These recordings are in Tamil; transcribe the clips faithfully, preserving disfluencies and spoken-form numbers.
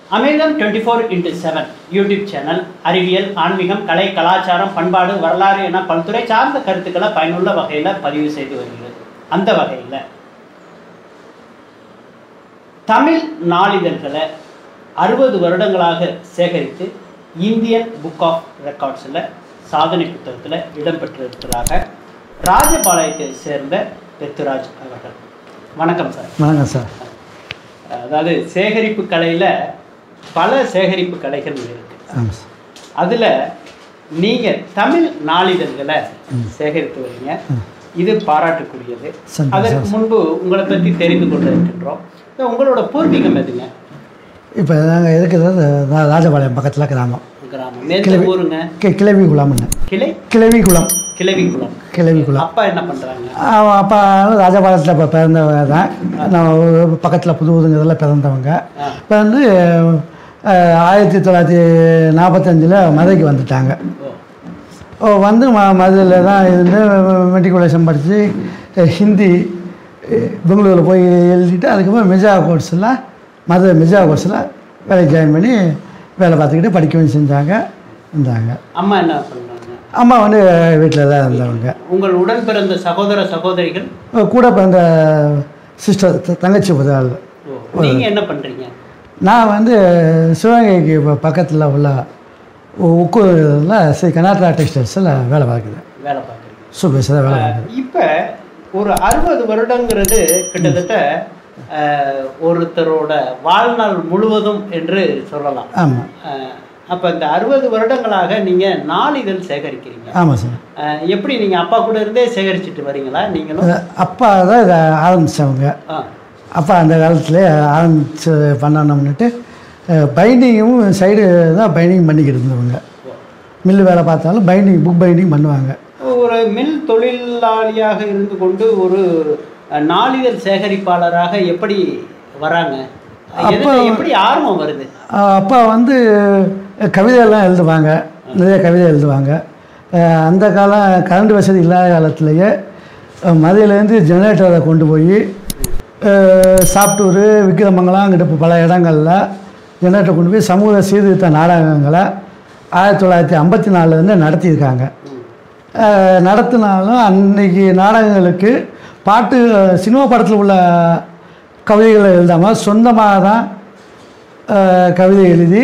அமிர்தம் twenty four into seven YouTube channel அறிவியல், ஆன்மீகம், கலை, கலாச்சாரம், பண்பாடு, வரலாறு என பல்துறை சார்ந்த கருத்துக்களை பயனுள்ள வகையில் பதிவு செய்து வருகிறது. அந்த வகையில் தமிழ் நாளிதழ்களை அறுபது வருடங்களாக சேகரித்து இந்தியன் புக் ஆஃப் ரெக்கார்ட்ஸில் சாதனை புத்தகத்தில் இடம்பெற்றிருப்பதாக ராஜபாளையத்தை சேர்ந்த பெத்துராஜ் அவர்கள். வணக்கம் சார். வணக்கம் சார். அதாவது சேகரிப்பு கலையில் பல சேகரிப்பு கலைகள் இருக்குது. அதில் நீங்கள் தமிழ் நாளிதழ்களை சேகரித்து வரீங்க. இது பாராட்டுக்குரியது. அதற்கு முன்பு உங்களை பற்றி தெரிந்து கொண்டு இருக்கின்றோம். உங்களோட பூர்வீகம் எதுங்க? இப்போ நாங்கள் இருக்கிறது ராஜபாளையம் பக்கத்தில் கிராமம். கிராமம் எந்த ஊருங்க? கிளவி குளம்னு. கிளை கிளவி குளம். கிளவி குளம். கிளவி குளம். அப்பா என்ன பண்ணுறாங்க? அப்பா ராஜபாளையத்தில் இப்போ பிறந்தவங்க தான். நான் பக்கத்தில் புது ஊருங்கிறதுல பிறந்தவங்க. இப்போ வந்து ஆயிரத்தி தொள்ளாயிரத்தி நாற்பத்தஞ்சில் மதுரைக்கு வந்துட்டாங்க. வந்து ம மதுரையில் தான் இருந்து மெட்ரிகுலேஷன் படித்து ஹிந்தி பெங்களூரில் போய் எழுதிட்டு அதுக்கப்புறம் மெஜா கோர்ஸில் மதுரை மெஜா கோர்ஸில் வேலைக்கு ஜாயின் பண்ணி வேலை பார்த்துக்கிட்டு படிக்கவும் செஞ்சாங்க இருந்தாங்க. அம்மா என்ன பண்ணுறாங்க? அம்மா வந்து வீட்டில் தான் இருந்தவங்க. உங்கள் உடன் பிறந்த சகோதர சகோதரிகள்? கூட பிறந்த சிஸ்டர் தங்கச்சி உதவாள். நீங்கள் என்ன பண்ணுறீங்க? நான் வந்து சிவகங்கைக்கு இப்போ பக்கத்தில் உள்ள உக்கூரில் ஸ்ரீ கர்நாடகா டெக்ஸ்டைல்ஸில் வேலை பார்க்குறேன். வேலை பார்க்குறேன். சூப்பர் வேலை பார்க்குறேன். இப்போ ஒரு அறுபது வருடங்கிறது கிட்டத்தட்ட ஒருத்தரோட வாழ்நாள் முழுவதும் என்று சொல்லலாம். ஆமாம். அப்போ இந்த அறுபது வருடங்களாக நீங்கள் நாளிதழ் சேகரிக்கிறீங்க. ஆமாம் சார். எப்படி நீங்கள் அப்பா கூட இருந்தே சேகரிச்சுட்டு வரீங்களா நீங்களும்? அப்பா தான் இதை ஆரம்பித்தவங்க. அப்பா அந்த காலத்தில் ஆரம்பித்து பண்ணணும்னுட்டு பைண்டிங்கும் சைடு தான் பைண்டிங் பண்ணிக்கிட்டு இருந்தவங்க. மில்லு வேலை பார்த்தாலும் பைண்டிங் புக் பைண்டிங் பண்ணுவாங்க. ஒரு மில் தொழிலாளியாக இருந்து கொண்டு ஒரு நாளிதழ் சேகரிப்பாளராக எப்படி வராங்க? அப்போ எப்படி ஆர்வம் வருது? அப்பா வந்து கவிதையெல்லாம் எழுதுவாங்க, நிறைய கவிதை எழுதுவாங்க. அந்த காலம் கரண்ட் வசதி இல்லாத காலத்துலேயே மதுரையிலேருந்து ஜெனரேட்டரை கொண்டு போய் சாப்டூர், விக்கிரமங்கலம் அங்கிட்ட பல இடங்களில் ஜெனரேட்டர் கொண்டு போய் சமூக சீர்திருத்த நாடகங்களை ஆயிரத்தி தொள்ளாயிரத்தி ஐம்பத்தி நாலுலேருந்து நடத்தியிருக்காங்க. நடத்தினாலும் அன்றைக்கி நாடகங்களுக்கு பாட்டு சினிமா படத்தில் உள்ள கவிதைகளை எழுதாமல் சொந்தமாக தான் கவிதை எழுதி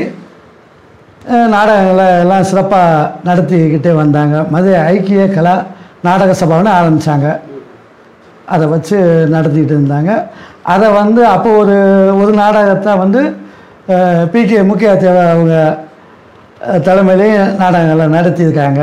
நாடகங்களை எல்லாம் சிறப்பாக நடத்திக்கிட்டே வந்தாங்க. மதுரை ஐக்கிய கலா நாடக சபான்னு ஆரம்பித்தாங்க. அதை வச்சு நடத்திக்கிட்டு இருந்தாங்க. அதை வந்து அப்போ ஒரு ஒரு நாடகத்தை வந்து பிகே முக்கிய தேவை அவங்க தலைமையிலேயும் நாடகங்களை நடத்தியிருக்காங்க.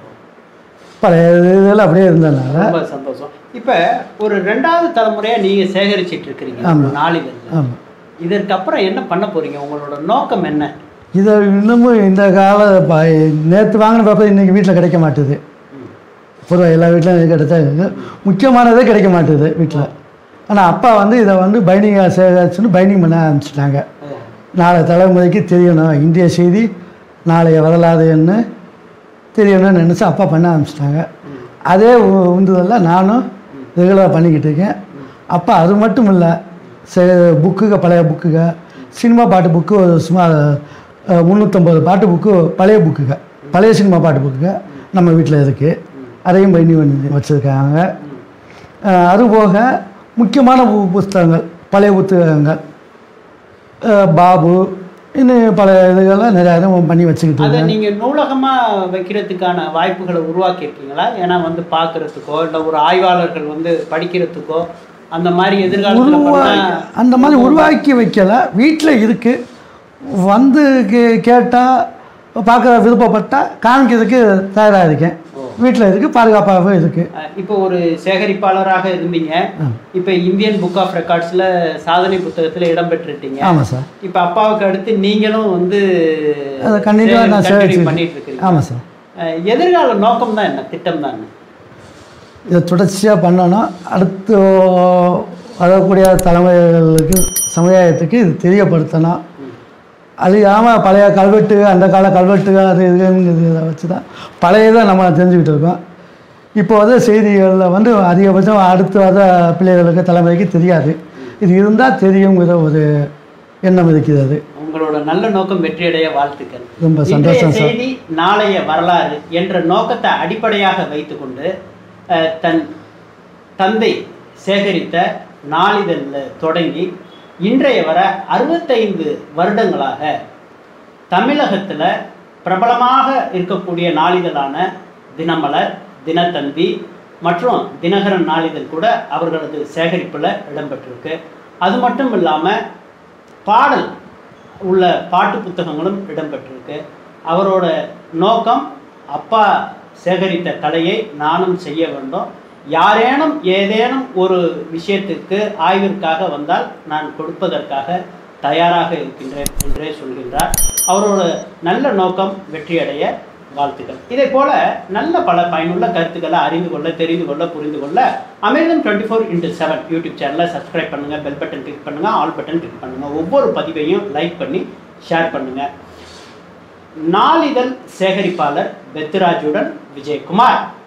பழைய இதில் அப்படியே இருந்ததுனால ரொம்ப சந்தோஷம். இப்போ ஒரு ரெண்டாவது தலைமுறையாக நீங்கள் சேகரிச்சிட்டு இருக்கிறீங்க நாளிதழ். ஆமாம். இதற்கு அப்புறம் என்ன பண்ண போகிறீங்க? உங்களோட நோக்கம் என்ன? இதை இன்னமும் இந்த கால நேற்று வாங்கின பேப்பர் இன்றைக்கி வீட்டில் கிடைக்க மாட்டுது. பொதுவாக எல்லா வீட்டிலும் கிடைச்சா முக்கியமானதே கிடைக்க மாட்டுது வீட்டில். ஆனால் அப்பா வந்து இதை வந்து பைண்டிங்காக சேகரிச்சுன்னு பைண்டிங் பண்ண ஆரம்பிச்சிட்டாங்க. நாளை தலைமுறைக்கு தெரியணும், இந்திய செய்தி நாளைய வரலாறுன்னு தெரியணும்னு நினச்சி அப்பா பண்ண ஆரம்பிச்சிட்டாங்க. அதே உந்துதலில் நானும் ரெகுலராக பண்ணிக்கிட்டு இருக்கேன். அப்பா அது மட்டும் இல்லை, சே புக்குக பழைய புக்குக சினிமா பாட்டு புக்கு ஒரு சுமார் முந்நூற்றம்பது பாட்டு புக்கு பழைய புக்குக பழைய சினிமா பாட்டு புக்குக நம்ம வீட்டில் இருக்குது. அதையும் பைண்டிங் பண்ணி வச்சுருக்காங்க. அதுபோக முக்கியமான புத்தகங்கள், பழைய புத்தகங்கள், பாபு இன்னும் பல இதுகள்லாம் நிறையா இதுவும் பண்ணி வச்சுக்கிட்டு அதை நீங்கள் நூலகமாக வைக்கிறதுக்கான வாய்ப்புகளை உருவாக்கியிருக்கீங்களா? ஏன்னா வந்து பார்க்குறதுக்கோ இல்லை ஒரு ஆய்வாளர்கள் வந்து படிக்கிறதுக்கோ அந்த மாதிரி எதிர்காலத்தில் அந்த மாதிரி உருவாக்கி வைக்கலை. வீட்டில் இருக்குது. வந்து கே கேட்டால் பார்க்குற விருப்பப்பட்டால் காமிக்கிறதுக்கு தயாராக இருக்கேன். வீட்டில் இருக்குது, பாதுகாப்பாகவும் இருக்குது. இப்போ ஒரு சேகரிப்பாளராக இருந்தீங்க, இப்போ இந்தியன் புக் ஆஃப் ரெக்கார்ட்ஸில் சாதனை புத்தகத்தில் இடம்பெற்றுட்டீங்க. ஆமாம் சார். இப்போ அப்பாவுக்கு அடுத்து நீங்களும் வந்து அதை கண்டிப்பாக நான் சேகரிச்சு பண்ணிட்டு இருக்கீங்க. ஆமாம் சார். எதிர்கால நோக்கம் தான் என்ன, திட்டம் தான் என்ன? இதை தொடர்ச்சியாக பண்ணணும். அடுத்து வரக்கூடிய தலைமுறைகளுக்கு சமுதாயத்துக்கு இது தெரியப்படுத்தணும். அழியாமல் பழைய கல்வெட்டு, அந்த கால கல்வெட்டு அது இதுங்கிறத வச்சு தான் பழையதை நம்ம தெரிஞ்சுக்கிட்டு இருக்கோம். இப்போ வந்து செய்திகளில் வந்து அதிகபட்சம் அடுத்து வர பிள்ளைகளுக்கு தலைமுறைக்கு தெரியாது. இது இருந்தால் தெரியுங்கிற ஒரு எண்ணம் இருக்கிறது. உங்களோட நல்ல நோக்கம் வெற்றியடைய வாழ்த்துக்கள். ரொம்ப இன்றைய சந்தோஷம் சார். செய்தி நாளைய வரலாறு என்ற நோக்கத்தை அடிப்படையாக வைத்துக்கொண்டு தன் தந்தை சேகரித்த நாளிதழில் தொடங்கி இன்றைய வர அறுபத்தைந்து வருடங்களாக தமிழகத்தில் பிரபலமாக இருக்கக்கூடிய நாளிதழான தினமலர், தினத்தந்தி மற்றும் தினகரன் நாளிதழ் கூட அவர்களது சேகரிப்பில் இடம்பெற்றிருக்கு. அது மட்டும் இல்லாமல் பாடல் உள்ள பாட்டு புத்தகங்களும் இடம்பெற்றிருக்கு. அவரோட நோக்கம் அப்பா சேகரித்த கலையை நானும் செய்ய வேண்டும், யாரேனும் ஏதேனும் ஒரு விஷயத்துக்கு ஆய்விற்காக வந்தால் நான் கொடுப்பதற்காக தயாராக இருக்கின்றேன் என்றே சொல்கின்றார். அவரோட நல்ல நோக்கம் வெற்றியடைய வாழ்த்துக்கள். இதே போல நல்ல பல பயனுள்ள கருத்துக்களை அறிந்து கொள்ள, தெரிந்து கொள்ள, புரிந்து கொள்ள Amirtham twenty four into seven YouTube சேனலை சப்ஸ்கிரைப் பண்ணுங்கள், பெல் பட்டன் கிளிக் பண்ணுங்கள், ஆல் பட்டன் கிளிக் பண்ணுங்கள். ஒவ்வொரு பதிவையும் லைக் பண்ணி ஷேர் பண்ணுங்கள். நாளிதழ் சேகரிப்பாளர் பெத்ராஜுடன் விஜயகுமார்.